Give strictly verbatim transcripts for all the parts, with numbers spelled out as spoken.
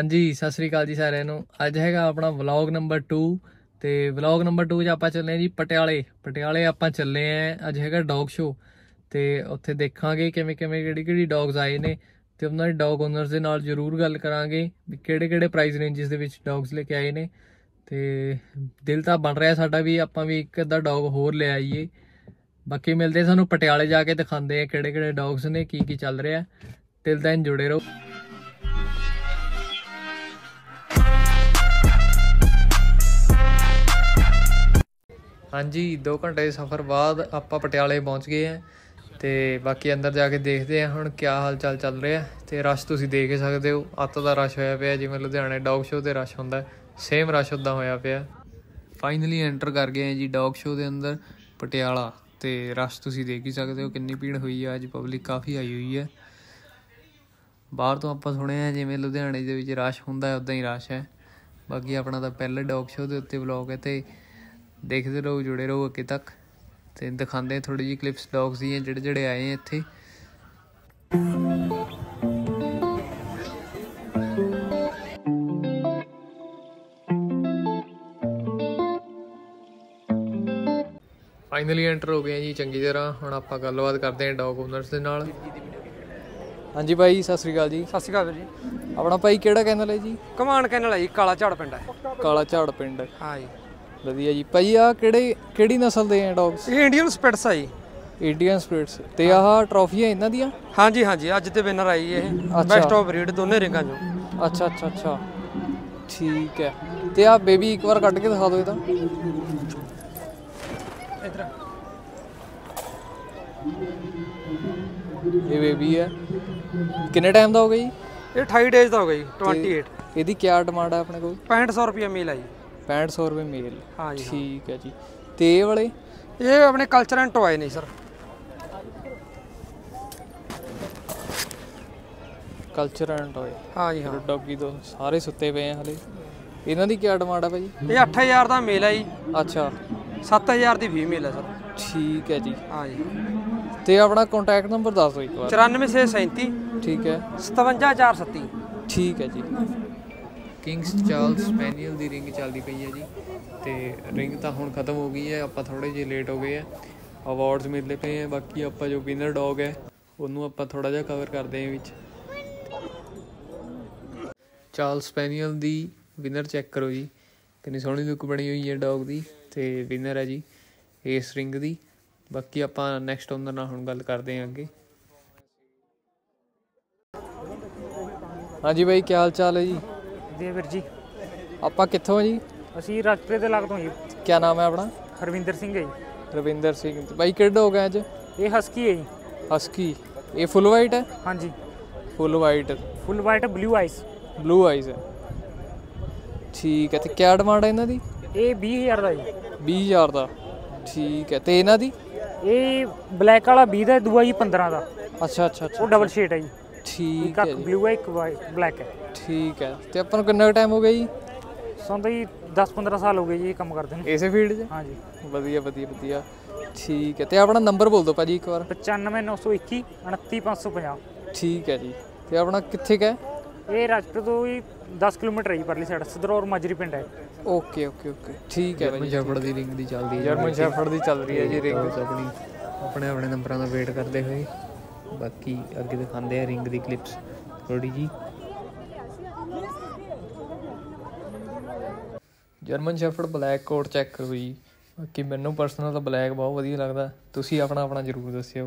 ਹਾਂਜੀ ਸਤਿ ਸ੍ਰੀ ਅਕਾਲ ਜੀ ਸਾਰਿਆਂ ਨੂੰ। ਅੱਜ ਹੈਗਾ ਆਪਣਾ ਵਲੌਗ ਨੰਬਰ ਟੂ ਤੇ ਵਲੌਗ ਨੰਬਰ ਟੂ 'ਚ ਆਪਾਂ ਚੱਲੇ ਜੀ ਪਟਿਆਲੇ ਪਟਿਆਲੇ ਆਪਾਂ ਚੱਲੇ ਆਂ। ਅੱਜ ਹੈਗਾ ਡੌਗ ਸ਼ੋ ਤੇ ਉੱਥੇ ਦੇਖਾਂਗੇ ਕਿਵੇਂ ਕਿਵੇਂ ਕਿਹੜੀ ਕਿਹੜੀ ਡੌਗਸ ਆਏ ਨੇ ਤੇ ਉਹਨਾਂ ਦੇ ਡੌਗ ਓਨਰਸ ਦੇ ਨਾਲ ਜ਼ਰੂਰ ਗੱਲ ਕਰਾਂਗੇ ਵੀ ਕਿਹੜੇ ਕਿਹੜੇ ਪ੍ਰਾਈਸ ਰੇਂਜਸ ਦੇ ਵਿੱਚ ਡੌਗਸ ਲੈ ਕੇ ਆਏ ਨੇ। ਤੇ ਦਿਲ ਤਾਂ ਬਣ ਰਿਹਾ ਸਾਡਾ ਵੀ ਆਪਾਂ ਵੀ ਇੱਕ ਅੱਧਾ ਡੌਗ ਹੋਰ ਲੈ ਆਈਏ। ਬਾਕੀ ਮਿਲਦੇ ਸਾਨੂੰ ਪਟਿਆਲੇ ਜਾ ਕੇ ਦਿਖਾਉਂਦੇ ਆ ਕਿਹੜੇ ਕਿਹੜੇ ਡੌਗਸ ਨੇ ਕੀ ਕੀ ਚੱਲ ਰਿਹਾ। ਟਿਲ ਦੈਨ ਜੁੜੇ ਰਹੋ। ਹਾਂਜੀ दो घंटे सफ़र बाद आप पटियाले पहुँच गए हैं तो बाकी अंदर जाके देखते हैं हुण क्या हाल चाल चल रहा है। तो रश तुसीं देख ही सकते हो, अत्त दा रश होया पिया जिवें लुधियाने डॉग शो ते रश हुंदा सेम रश उदां होया पिया। फाइनली एंटर कर गए हैं जी डॉग शो के अंदर पटियाला तो रश तुसीं देख ही सकते हो कितनी भीड़ हुई है। अज पब्लिक काफ़ी आई हुई है। बाहर तो आपां सुणिया जिवें लुधियाने दे विच रश हुंदा उदां ही रश है। बाकी अपना तो पहले डॉग शो के उत्ते व्लॉग है तो देखते रहो, जुड़े रहो अगे तक। तो दिखाते हैं थोड़ी जी क्लिप्स डॉग्स दी जेड़े जेड़े आए हैं इत्थे। फाइनली एंटर हो गए जी चंगी तरह। हुण आपां गलबात करते हैं डॉग ओनर्स दे नाल। हाँ जी भाई सत श्री अकाल जी। सत श्री अकाल जी। अपना भाई केड़ा कैनल है जी? कमान कैनल है जी, काला झाड़ पिंड है। काला झाड़ पिंड। हाँ जी ਵਧੀਆ ਜੀ ਭਾਈ। ਆ ਕਿਹੜੇ ਕਿਹੜੀ ਨਸਲ ਦੇ ਆ ਡੌਗਸ? ਇਹ ਇੰਡੀਅਨ ਸਪਿਟਸ ਆ ਜੀ। ਇੰਡੀਅਨ ਸਪਿਟਸ ਤੇ ਆਹ ਟਰੋਫੀਆਂ ਇਹਨਾਂ ਦੀਆਂ? ਹਾਂਜੀ ਹਾਂਜੀ ਅੱਜ ਤੇ ਵਿਨਰ ਆਈ ਇਹ ਬੈਸਟ ਆਫ ਬਰੀਡ ਦੋਨੇ ਰਿੰਗਾਂ ਚੋਂ। ਅੱਛਾ ਅੱਛਾ ਅੱਛਾ ਠੀਕ ਹੈ। ਤੇ ਆ ਬੇਬੀ ਇੱਕ ਵਾਰ ਕੱਢ ਕੇ ਦਿਖਾ ਦਿਓ ਇਹਦਾ। ਇਧਰ ਇਹ ਬੇਬੀ ਹੈ। ਕਿੰਨੇ ਟਾਈਮ ਦਾ ਹੋ ਗਿਆ ਜੀ? ਇਹ ਅਠਾਈ ਡੇਜ਼ ਦਾ ਹੋ ਗਿਆ ਜੀ। ਅਠਾਈ। ਇਹਦੀ ਕੀ ਡਿਮਾਂਡ ਹੈ ਆਪਣੇ ਕੋਲ? ਪੈਂਹਠ ਸੌ ਰੁਪਏ ਮੇਲ ਆ ਜੀ। पैंठ सौ रुपये मेल। हाँ जी ठीक है जी। ते वाले ये अपने कल्चर एंड टॉय नहीं सर। Culture and toy. हाँ जी हाँ। डॉगी तो सारे सुते पे हैं हले। इन्हां दी क्या डिमांड है भाई? ये अठ हज़ार का मेल है जी। अच्छा सत्त हज़ार की फीमेल है सर। ठीक है जी। हाँ जी। ते अपना कॉन्टैक्ट नंबर दस दो एक बार। चौरानवे छे सैंती। ठीक है। सतवंजा चार सत्ती। ठीक है जी। किंग्स चार्ल्स स्पैनियल की रिंग चलती पई है जी। तो रिंग तो हुण खत्म हो गई है, आप थोड़े जे लेट हो गए हैं। अवार्ड्स मिलते पे हैं। बाकी आप जो विनर डॉग है उन्होंने आप थोड़ा जिहा कवर करते हैं विच। चार्ल्स स्पैनियल की विनर चैक करो जी, कितनी सोहनी लुक बनी हुई है डॉग की। तो विनर है जी इस रिंग की। बाकी आप नैक्सट ओनर नाल हुण गल करते हैं अगे। हाँ जी भाई क्या हाल चाल है जी? ਵੀਰ ਜੀ ਆਪਾਂ ਕਿੱਥੋਂ ਜੀ? ਅਸੀਂ ਰਾਜਪੁਰੇ ਦੇ ਲਾਗ ਤੋਂ ਜੀ। ਕੀ ਨਾਮ ਹੈ ਆਪਣਾ? ਹਰਵਿੰਦਰ ਸਿੰਘ ਹੈ ਜੀ। ਰਵਿੰਦਰ ਸਿੰਘ। ਭਾਈ ਕਿਹੜਾ ਡੌਗ ਹੈ ਅੱਜ? ਇਹ ਹਸਕੀ ਹੈ ਜੀ। ਹਸਕੀ। ਇਹ ਫੁੱਲ ਵਾਈਟ ਹੈ? ਹਾਂਜੀ full white. Full white blue eyes. Blue eyes ਹੈ ਠੀਕ ਹੈ। ਤੇ ਕੀ ਡਿਮਾਂਡ ਹੈ ਇਹਨਾਂ ਦੀ? ਇਹ ਵੀਹ ਹਜ਼ਾਰ ਦਾ ਜੀ। ਵੀਹ ਹਜ਼ਾਰ ਦਾ ਠੀਕ ਹੈ। ਤੇ ਇਹਨਾਂ ਦੀ? ਇਹ ਬਲੈਕ ਵਾਲਾ ਵੀਹ ਦਾ, ਦੂਆ ਜੀ ਪੰਦਰਾਂ ਦਾ। ਅੱਛਾ ਅੱਛਾ ਅੱਛਾ। ਉਹ ਡਬਲ ਸ਼ੇਡ ਹੈ ਜੀ। ਠੀਕ ਹੈ। ਇੱਕ ਬਲੂ ਹੈ ਇੱਕ ਵਾਈਟ ਬਲੈਕ ਹੈ। ਠੀਕ ਹੈ। ਤੇ ਆਪਾਂ ਨੂੰ ਕਿੰਨਾ ਟਾਈਮ ਹੋ ਗਿਆ ਜੀ? ਸਾਨੂੰ ਜੀ ਦਸ ਪੰਦਰਾਂ ਸਾਲ ਹੋ ਗਏ ਜੀ ਇਹ ਕੰਮ ਕਰਦੇ ਨੇ ਇਸੇ ਫੀਲਡ 'ਚ। ਹਾਂਜੀ ਵਧੀਆ ਵਧੀਆ ਵਧੀਆ ਠੀਕ ਹੈ। ਤੇ ਆਪਣਾ ਨੰਬਰ ਬੋਲ ਦਿਓ ਭਾਜੀ ਇੱਕ ਵਾਰ। ਪਚਾਨਵੇਂ ਨੌ ਸੌ ਇੱਕੀ ਉਨੱਤੀ ਪੰਜ ਸੌ ਪੰਜਾਹ। ਠੀਕ ਹੈ ਜੀ। ਤੇ ਆਪਣਾ ਕਿੱਥੇ ਕੁ ਹੈ? ਇਹ ਰਾਜਪੁਰ ਤੋਂ ਹੀ ਦਸ ਕਿਲੋਮੀਟਰ ਹੈ ਜੀ ਪਰਲੀ ਸਾਈਡ ਸਦਰੌਰ ਮਾਜਰੀ ਪਿੰਡ ਹੈ। ਓਕੇ ਓਕੇ ਓਕੇ ਠੀਕ ਹੈ। ਜਰਮਨ ਸ਼ੈਫਰਡ ਦੀ ਰਿੰਗ ਦੀ ਚੱਲਦੀ ਹੈ। ਜਰਮਨ ਸ਼ੈਫਰਡ ਦੀ ਚੱਲ ਰਹੀ ਹੈ ਜੀ ਰਿੰਗ ਆਪਣੀ। ਆਪਣੇ ਆਪਣੇ ਨੰਬਰਾਂ ਦਾ ਵੇਟ ਕਰਦੇ ਹੋਏ ਬਾਕੀ ਅੱਗੇ ਦਿਖਾਉਂਦੇ ਆ ਰਿੰਗ ਦੀ ਕਲਿੱਪਸ ਥੋੜੀ ਜੀ। German shepherd black coat check ਕਰੋ ਜੀ। ਬਾਕੀ ਮੈਨੂੰ ਪਰਸਨਲ ਤਾਂ ਬਲੈਕ ਬਹੁਤ ਵਧੀਆ ਲੱਗਦਾ। ਤੁਸੀਂ ਆਪਣਾ ਆਪਣਾ ਜ਼ਰੂਰ ਦੱਸਿਓ।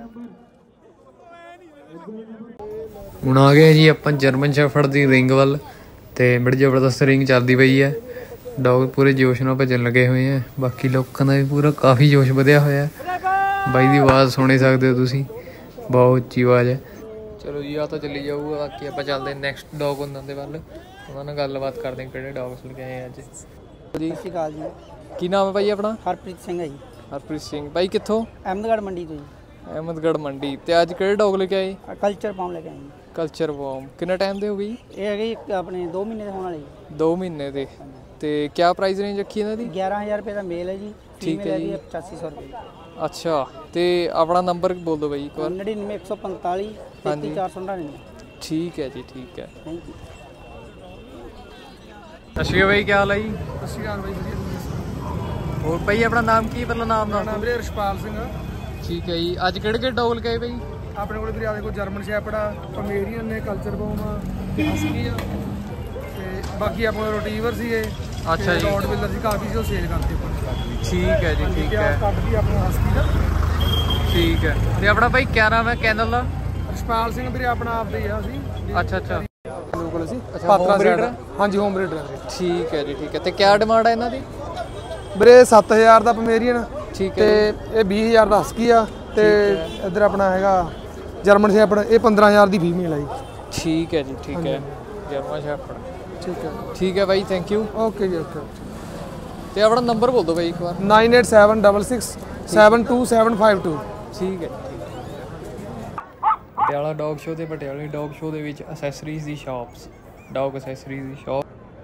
ਹੁਣ ਆ ਗਏ ਜੀ ਆਪਾਂ ਜਰਮਨ ਸ਼ੈਫਰਡ ਦੀ ਰਿੰਗ ਵੱਲ। ਤੇ ਬੜੀ ਜ਼ਬਰਦਸਤ ਰਿੰਗ ਚੱਲਦੀ ਪਈ ਹੈ। ਡੌਗ ਪੂਰੇ ਜੋਸ਼ ਨਾਲ ਭੱਜਣ ਲੱਗੇ ਹੋਏ ਹੈ। ਬਾਕੀ ਲੋਕਾਂ ਦਾ ਵੀ ਪੂਰਾ ਕਾਫੀ ਜੋਸ਼ ਵਧਿਆ ਹੋਇਆ। ਬਾਈ ਦੀ ਆਵਾਜ਼ ਸੁਣ ਹੀ ਸਕਦੇ ਹੋ ਤੁਸੀਂ, ਬਹੁਤ ਉੱਚੀ ਆਵਾਜ਼ ਹੈ। ਚਲੋ ਜੀ ਆ ਤਾਂ ਚੱਲੀ ਜਾਊਗਾ। ਬਾਕੀ ਆਪਾਂ ਚੱਲਦੇ ਨੈਕਸਟ ਡੌਗ ਉਹਨਾਂ ਦੇ ਵੱਲ, ਉਹਨਾਂ ਨਾਲ ਗੱਲਬਾਤ ਕਰਦੇ ਹਾਂ ਕਿਹੜੇ ਡੌਗਸ ਲੈ ਕੇ ਆਏ ਅੱਜ। ਜੀ ਸਤਿ ਸ਼੍ਰੀ ਅਕਾਲ ਜੀ। ਕੀ ਨਾਮ ਹੈ ਭਾਈ ਆਪਣਾ? ਹਰਪ੍ਰੀਤ ਸਿੰਘ ਹੈ ਜੀ। ਹਰਪ੍ਰੀਤ ਸਿੰਘ ਭਾਈ ਕਿੱਥੋਂ? ਅਹਿਮਦਗੜ੍ਹ ਮੰਡੀ ਤੋਂ ਜੀ। ਅਹਿਮਦਗੜ੍ਹ ਮੰਡੀ। ਤੇ ਅੱਜ ਕਿਹੜੇ ਡੌਗ ਲੈ ਕੇ ਆਏ? ਕਲਚਰ ਪਾਮ ਲੈ ਕੇ ਆਏ ਜੀ। Culture warm. ਕਿੰਨੇ ਟਾਈਮ ਦੇ ਹੋ ਗਏ ਜੀ? ਇਹ ਹੈਗੇ ਆਪਣੇ ਦੋ ਮਹੀਨੇ ਦੇ ਹੋਣ ਵਾਲੇ ਜੀ। ਦੋ ਮਹੀਨੇ ਦੇ। ਤੇ ਕਿਆ ਪ੍ਰਾਈਸ ਰੇਂਜ ਰੱਖੀ ਇਹਨਾਂ ਦੀ? ਗਿਆਰਾਂ ਹਜ਼ਾਰ ਰੁਪਏ ਦਾ ਮੇਲ ਹੈ ਜੀ। ਠੀਕ ਹੈ ਜੀ। ਪਚਾਸੀ ਸੌ ਰੁਪਏ। ਅੱਛਾ ਤੇ ਆਪਣਾ ਨੰਬਰ ਬੋਲ ਦਿਓ ਬਾਈ ਇੱਕ ਵਾਰ। ਨੜਿਨਵੇਂ ਇੱਕ ਸੌ ਪੰਤਾਲੀ ਤੇਤੀ ਚਾਰ ਸੌ ਨੜਿਨਵੇਂ। ਠੀਕ ਹੈ ਜੀ ਠੀਕ ਹੈ। Thank you. ਸਤਿ ਸ਼੍ਰੀ ਅਕਾਲ ਬਾਈ, ਕੀ ਹਾਲ ਹੈ ਜੀ? ਸਤਿ ਸ਼੍ਰੀ ਅਕਾਲ ਬਾਈ, ਵਧੀਆ। ਹੋਰ ਭਾਈ ਆਪਣਾ ਨਾਮ ਕੀ, ਪਹਿਲਾਂ ਨਾਮ ਮੇਰਾ ਦੱਸ ਨਾਮ ਦਿਓ। ਵੀਰੇ ਰਸ਼ਪਾਲ ਸਿੰਘ। ਠੀਕ ਹੈ ਜੀ, ਅੱਜ ਕਿਹੜੇ ਕਿਹੜੇ ਡੌਗ ਲਗਾਏ ਭਾਈ? ਆਪਣੇ ਕੋਲ ਵੀਰੇ ਆਦੇ ਕੋਲ ਜਰਮਨ ਸ਼ੈਪਰਡ ਆ, ਪਮੇਰੀਅਨ ਨੇ, ਕਲਚਰ ਬੋਮ ਆ, ਹਸਕੀ ਆ, ਤੇ ਬਾਕੀ ਆਪਣੇ ਕੋਲ ਰੋਟੀਵਰ ਸੀਗੇ। ਅੱਛਾ ਜੀ। ਰੋਡ ਬਿਲਰ ਸੀ ਕਾਫੀ, ਜੋ ਸੇਲ ਕਰਦੇ ਆਪਾਂ। ਠੀਕ ਹੈ ਜੀ, ਠੀਕ ਹੈ ਕੱਟ ਵੀ ਆਪਣੇ ਹਸਕੀ ਦਾ। ਠੀਕ ਹੈ। ਤੇ ਆਪਣਾ ਭਾਈ ਕਿਆ ਨਾਮ ਹੈ ਕੈਨਲ ਦਾ? ਰਸ਼ਪਾਲ ਸਿੰਘ ਵੀਰੇ ਆਪਣਾ ਆਪਦਾ ਹੀ ਆ ਅਸੀਂ। ਅੱਛਾ ਅੱਛਾ ਲੋਕਲ ਸੀ ਅੱਛਾ, ਪਾਤਰਾ home breeder? side। ਹਾਂਜੀ, ਹੋਮ ਬਰੀਡਰ ਵੀਰੇ। ਠੀਕ ਹੈ ਜੀ, ਠੀਕ ਹੈ। ਤੇ ਕਿਆ ਡਿਮਾਂਡ ਹੈ ਇਹਨਾਂ ਦੀ? ਵੀਰੇ ਸੱਤ ਹਜ਼ਾਰ ਦਾ ਪਮੇਰੀਅਨ ਠੀਕ ਤੇ ਹੈ ਇਹ ਵੀਹ ਹਜ਼ਾਰ ਦਾ ਹਸਕੀ ਆ, ਤੇ ਇੱਧਰ ਆਪਣਾ ਹੈਗਾ ਜਰਮਨ ਸ਼ੈਪਰਡ, ਇਹ ਪੰਦਰਾਂ ਹਜ਼ਾਰ ਦੀ ਫੀਮੇਲ ਆ ਜੀ। ਜੀ। ਠੀਕ ਹੈ ਜੀ, ਠੀਕ ਹੈ। German shepherd. ਠੀਕ ਹੈ, ਠੀਕ ਹੈ ਬਾਈ, ਥੈਂਕ ਯੂ। ਓਕੇ ਜੀ, ਓਕੇ। ਤੇ ਆਪਣਾ ਨੰਬਰ ਬੋਲ ਦਿਓ ਬਾਈ ਇੱਕ ਵਾਰ। Nine eight seven six six seven two seven five two. ਠੀਕ ਹੈ। ਪਟਿਆਲਾ ਡੌਗ ਸ਼ੋ ਤੇ ਪਟਿਆਲੇ ਡੌਗ ਸ਼ੋ ਦੇ ਵਿੱਚ ਅਸੈਸਰੀਜ਼ ਦੀ ਸ਼ਾਪਸ, ਡੌਗ ਅਸੈਸਰੀਜ਼ ਦੀ ਸ਼ਾਪ।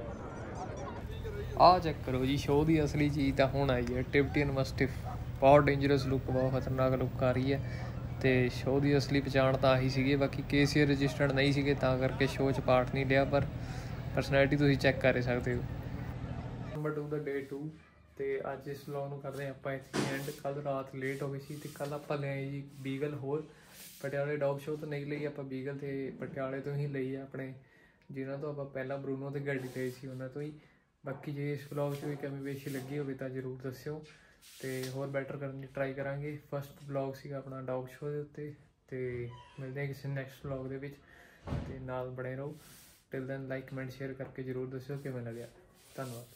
ਆਹ ਚੈੱਕ ਕਰੋ ਜੀ, ਸ਼ੋਅ ਦੀ ਅਸਲੀ ਚੀਜ਼ ਤਾਂ ਹੁਣ ਆਈ ਹੈ। ਟਿਬਟੀਅਨ ਮਸਟਿਫ, ਬਹੁਤ ਡੇਂਜਰਸ ਲੁੱਕ, ਬਹੁਤ ਖਤਰਨਾਕ ਲੁੱਕ ਆ ਰਹੀ ਹੈ। ਤੇ ਸ਼ੋਅ ਦੀ ਅਸਲੀ ਪਛਾਣ ਤਾਂ ਆਹੀ ਸੀਗੀ, ਬਾਕੀ ਕੇਸੀਆਰ ਰਜਿਸਟਰਡ ਨਹੀਂ ਸੀਗੇ ਤਾਂ ਕਰਕੇ ਸ਼ੋਅ 'ਚ ਪਾਰਟ ਨਹੀਂ ਲਿਆ, ਪਰ ਪਰਸਨੈਲਿਟੀ ਤੁਸੀਂ ਚੈੱਕ ਕਰ ਸਕਦੇ ਹੋ। ਨੰਬਰ ਟੂ ਦਾ ਡੇ ਟੂ, ਤੇ ਅੱਜ ਇਸ ਵਲੌਗ ਨੂੰ ਕਰਦੇ ਹਾਂ ਆਪਾਂ ਇੱਥੇ ਐਂਡ। ਕੱਲ੍ਹ ਰਾਤ ਲੇਟ ਹੋ ਗਈ ਸੀ ਤੇ ਕੱਲ੍ਹ ਆਪਾਂ ਲੈ ਆਏ ਜੀ ਬੀਗਲ ਹੋਰ। ਪਟਿਆਲੇ ਡੌਗ ਸ਼ੋਅ ਤੋਂ ਨਹੀਂ ਲਈ ਆਪਾਂ ਬੀਗਲ, ਤੇ ਪਟਿਆਲੇ ਤੋਂ ਹੀ ਲਈ ਆ ਆਪਣੇ, ਜਿਨ੍ਹਾਂ ਤੋਂ ਆਪਾਂ ਪਹਿਲਾਂ ਬਰੂਨੋ ਤੇ ਗੱਡੀ ਲਈ ਸੀ ਉਹਨਾਂ ਤੋਂ ਹੀ। ਬਾਕੀ ਜੇ ਇਸ ਵਲੌਗ 'ਚ ਵੀ ਕਮੀ ਪੇਸ਼ੀ ਲੱਗੀ ਹੋਵੇ ਤਾਂ ਜ਼ਰੂਰ ਦੱਸਿਓ, ਤੇ ਹੋਰ ਬੈਟਰ ਕਰਨ ਦੀ ਟਰਾਈ ਕਰਾਂਗੇ। ਫਸਟ ਵਲੌਗ ਸੀਗਾ ਆਪਣਾ ਡੌਗ ਸ਼ੋਅ ਦੇ ਉੱਤੇ, ਤੇ ਮਿਲਦੇ ਹਾਂ ਕਿਸੇ ਨੈਕਸਟ ਵਲੌਗ ਦੇ ਵਿੱਚ, ਤੇ ਨਾਲ ਬਣੇ ਰਹੋ। Till then like comment share ਕਰਕੇ ਜ਼ਰੂਰ ਦੱਸਿਓ ਕਿਵੇਂ ਲੱਗਿਆ। ਧੰਨਵਾਦ।